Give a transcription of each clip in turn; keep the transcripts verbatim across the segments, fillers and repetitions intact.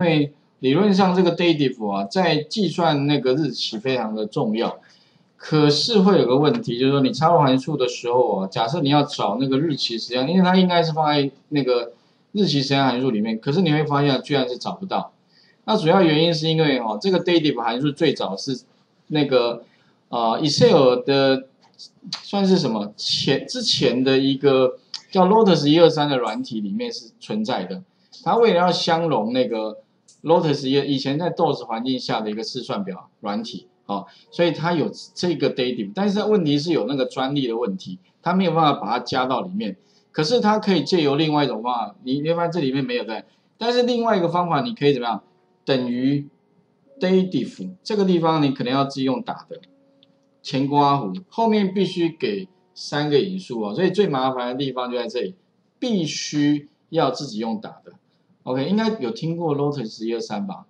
因为理论上这个 dative 啊，在计算那个日期非常的重要。可是会有个问题，就是说你插入函数的时候啊，假设你要找那个日期时间，因为它应该是放在那个日期时间函数里面，可是你会发现居然是找不到。那主要原因是因为哦，这个 dative 函数最早是那个呃 Excel 的算是什么前之前的一个叫 Lotus 一二三的软体里面是存在的。它为了要相容那个 Lotus 一以前在 D O S 环境下的一个试算表软体。哦，所以它有这个 dative， 但是问题是有那个专利的问题，它没有办法把它加到里面。可是它可以借由另外一种方法，你你会发现这里面没有对，但是另外一个方法你可以怎么样？等于 dative 这个地方你可能要自己用打的，前括弧后面必须给三个引数哦，所以最麻烦的地方就在这里，必须要自己用打的。OK， 应该有听过 Lotus 一二三吧？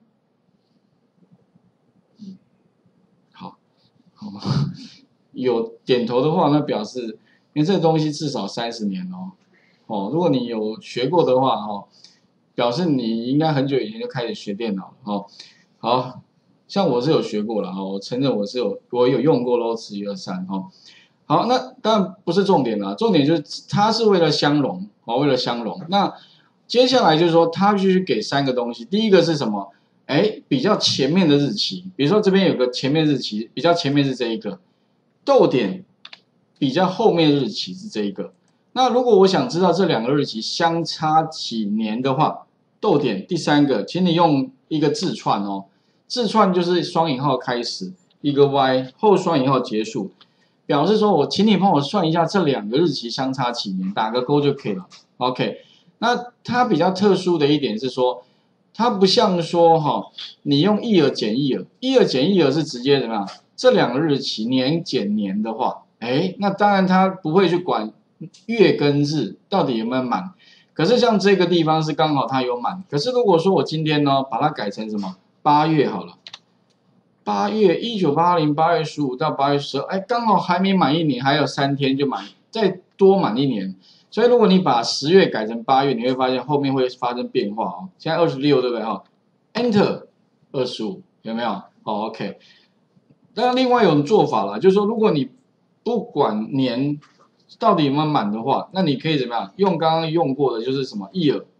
好吗？有点头的话，那表示因为这个东西至少三十年哦。哦，如果你有学过的话，哦，表示你应该很久以前就开始学电脑了，哦。好，像我是有学过了，哦，我承认我是有我有用过 Lotus 一二三，哦。好，那当然不是重点啦，重点就是它是为了相容，哦，为了相容。那接下来就是说，它必须给三个东西，第一个是什么？哎，比较前面的日期，比如说这边有个前面日期，比较前面是这一个，逗点比较后面日期是这一个。那如果我想知道这两个日期相差几年的话，逗点第三个，请你用一个字串哦，字串就是双引号开始，一个 y 后双引号结束，表示说我请你帮我算一下这两个日期相差几年，打个勾就可以了。OK， 那它比较特殊的一点是说。它不像说哈，你用 year 减 year，year 减 year是直接怎么样？这两个日期年减年的话，哎，那当然它不会去管月跟日到底有没有满。可是像这个地方是刚好它有满。可是如果说我今天呢把它改成什么八月好了，八月一九八零八月十五到八月十二，哎，刚好还没满一年，还有三天就满，再多满一年。所以如果你把十月改成八月，你会发现后面会发生变化哦。现在二十六对不对哈 ？Enter 二十五有没有？哦 ，OK。当然另外有种做法啦，就是说如果你不管年到底有没有满的话，那你可以怎么样？用刚刚用过的就是什么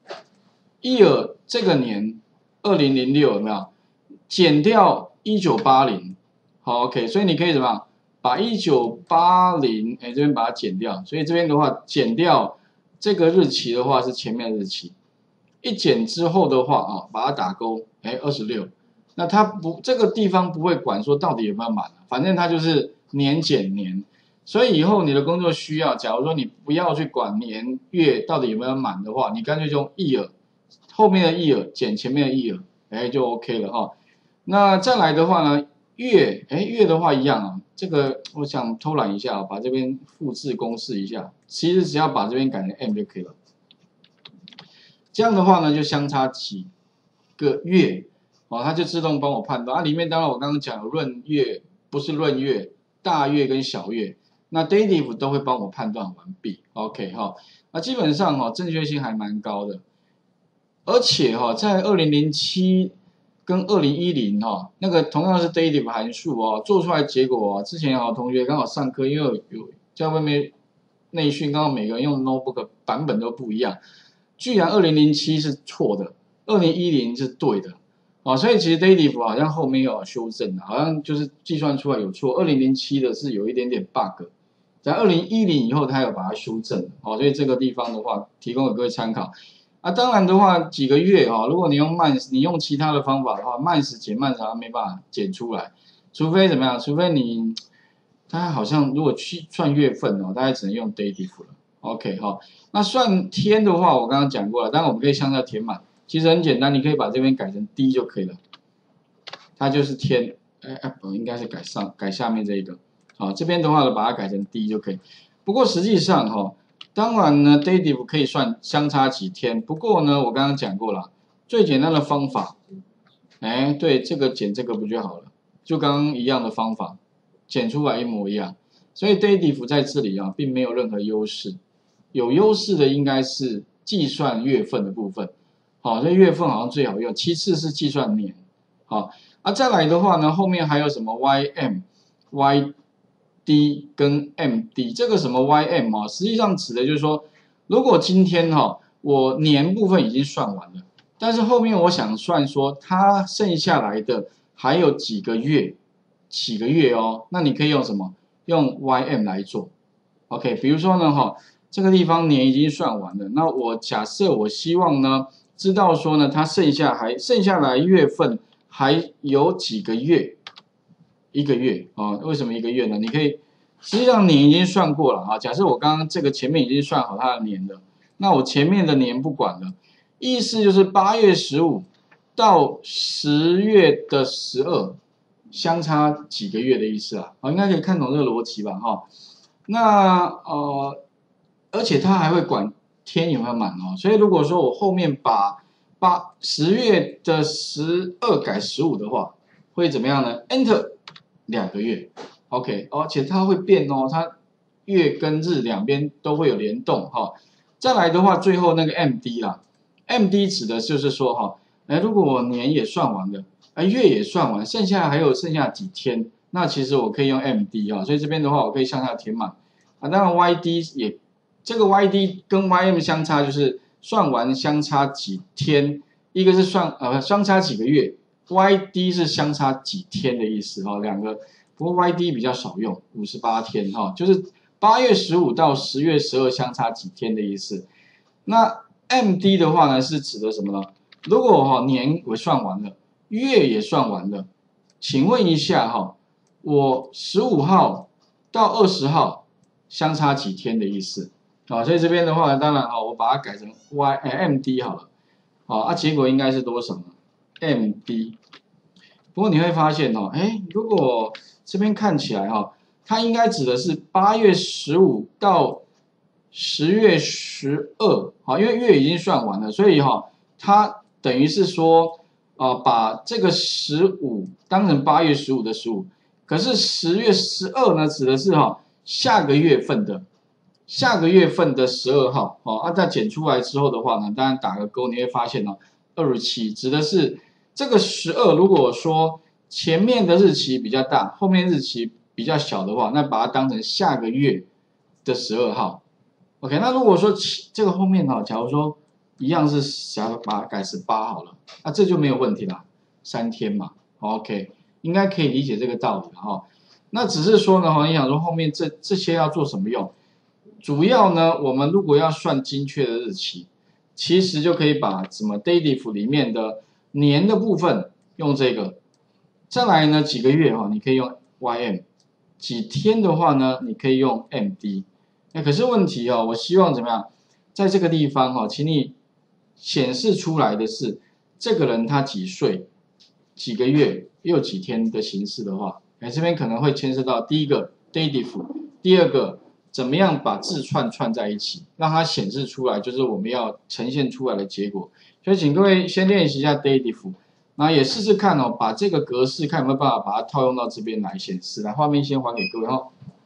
year，year 这个年二零零六有没有？减掉一九八零，好 OK。所以你可以怎么样？把一九八零，哎，这边把它减掉，所以这边的话减掉这个日期的话是前面的日期，一减之后的话啊，把它打勾，哎，二十六，那它不这个地方不会管说到底有没有满，反正它就是年减年，所以以后你的工作需要，假如说你不要去管年月到底有没有满的话，你干脆就用 year 后面的 year 减前面的 year， 哎，就 OK 了哦。那再来的话呢？月，哎，月的话一样啊，这个我想偷懒一下，把这边复制公式一下，其实只要把这边改成 m 就可以了。这样的话呢，就相差几个月，哦，它就自动帮我判断。啊，里面当然我刚刚讲有闰月，不是闰月，大月跟小月，那 dative 都会帮我判断完毕。OK 哈，那基本上哈正确性还蛮高的，而且哈在二零零七。跟二零一零哈，那个同样是 dative 函数哦，做出来结果哦，之前有同学刚好上课，因为有有在外面内训，刚好每个人用 notebook 版本都不一样，居然二零零七是错的，二零一零是对的，哦，所以其实 dative 好像后面有修正的，好像就是计算出来有错，二零零七的是有一点点 bug， 在二零一零以后它有把它修正，哦，所以这个地方的话提供给各位参考。啊，当然的话，几个月哈、哦，如果你用 months， 你用其他的方法的话 ，months 减 months 好像没办法减出来，除非怎么样？除非你，它好像如果去算月份哦，大概只能用 dative 了。OK 哈、哦，那算天的话，我刚刚讲过了，当然我们可以向下填满，其实很简单，你可以把这边改成 D 就可以了，它就是天，哎哎，应该是改上改下面这一个，好，这边的话呢，把它改成 D 就可以。不过实际上哈、哦。当然呢 ，dative 可以算相差几天，不过呢，我刚刚讲过了，最简单的方法，哎，对，这个减这个不就好了？就刚刚一样的方法，减出来一模一样。所以 dative 在这里啊，并没有任何优势，有优势的应该是计算月份的部分。 好，这月份好像最好用，其次是计算年，好，啊再来的话呢，后面还有什么 Y M、Y D 跟 M D， 这个什么 Y M 啊，实际上指的就是说，如果今天哈、哦、我年部分已经算完了，但是后面我想算说它剩下来的还有几个月，几个月哦，那你可以用什么？用 Y M 来做 ，OK， 比如说呢哈、哦，这个地方年已经算完了，那我假设我希望呢知道说呢它剩下还剩下来月份还有几个月。一个月啊、哦，为什么一个月呢？你可以，实际上年已经算过了啊。假设我刚刚这个前面已经算好它的年了，那我前面的年不管了，意思就是八月十五到十月的十二，相差几个月的意思啊？啊，应该可以看懂这个逻辑吧？哈、哦，那呃，而且它还会管天有没有满哦，所以如果说我后面把八十月的十二改十五的话，会怎么样呢 ？Enter。两个月 ，OK， 而且它会变哦，它月跟日两边都会有联动哈、哦。再来的话，最后那个 M D 啦 ，M D 指的就是说哈，哎，如果我年也算完了，哎，月也算完，剩下还有剩下几天，那其实我可以用 M D 哈、哦，所以这边的话，我可以向下填满啊。当然 Y D 也，这个 Y D 跟 Y M 相差就是算完相差几天，一个是算呃相差几个月。Y D 是相差几天的意思哈，两个，不过 Y D 比较少用，五十八天哈，就是八月十五到十月十二相差几天的意思。那 M D 的话呢，是指的什么呢？如果哈年我算完了，月也算完了，请问一下哈，我十五号到二十号相差几天的意思啊？所以这边的话呢，当然哈，我把它改成 Y 哎 M D 好了，好啊，结果应该是多少呢 ？M D。不过你会发现哦，哎，如果这边看起来哈、哦，它应该指的是八月十五到十月十二，好，因为月已经算完了，所以哈、哦，它等于是说啊、呃，把这个十五当成八月十五的十五，可是十月十二呢，指的是哈、哦、下个月份的下个月份的十二号，哦，啊，再减出来之后的话呢，当然打个勾，你会发现哦，二十七指的是。这个十二，如果说前面的日期比较大，后面日期比较小的话，那把它当成下个月的十二号。OK， 那如果说这个后面哈，假如说一样是想把它改十八好了，那这就没有问题啦，三天嘛。OK， 应该可以理解这个道理哈。那只是说呢，你想说后面这这些要做什么用？主要呢，我们如果要算精确的日期，其实就可以把什么 dative 里面的年的部分用这个，再来呢几个月哈，你可以用 Y M， 几天的话呢，你可以用 M D。那可是问题哦，我希望怎么样，在这个地方哈，请你显示出来的是这个人他几岁、几个月又几天的形式的话，哎，这边可能会牵涉到第一个 dative， 第二个怎么样把字串串在一起，让它显示出来，就是我们要呈现出来的结果。所以请各位先练习一下 dative， 然后也试试看哦，把这个格式看有没有办法把它套用到这边来显示。来，画面先还给各位哈、哦。